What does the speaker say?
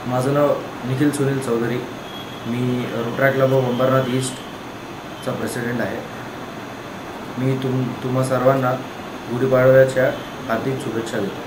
माझं नाव निखिल सुनील चौधरी. मी रोटरी क्लब ऑफ अंबरनाथ ईस्टचा प्रेसिडेंट आहे. मी तुम्हा सर्वांना गुढीपाडव्याच्या हार्दिक शुभेच्छा देतो.